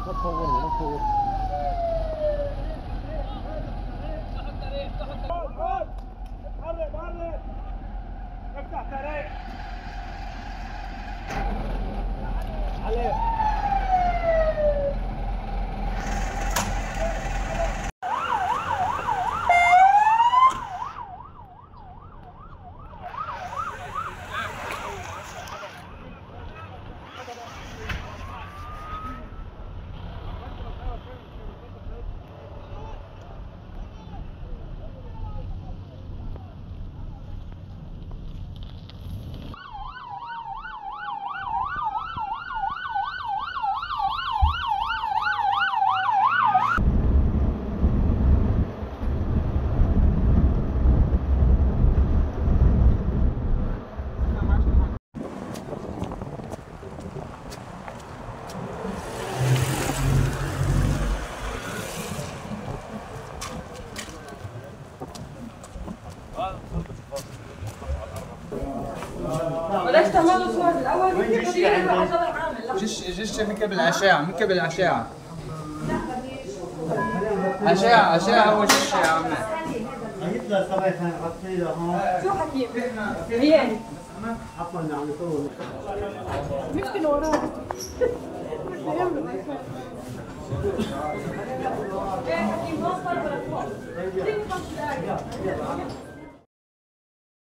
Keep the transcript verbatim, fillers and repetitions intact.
لا تصورني لا تصورني. افتح طريق عليه. وليش تعملوا صور الاول؟ جيش جيش من قبل الأشعة من قبل الأشعة أشعة أشعة هو جيش يا عمي. يطلع صبايا نغطي له هون. شو حكيم؟ هي عفوا عم يصور. مشكلة وراه. ايه حكيم ما صار ولا فوق.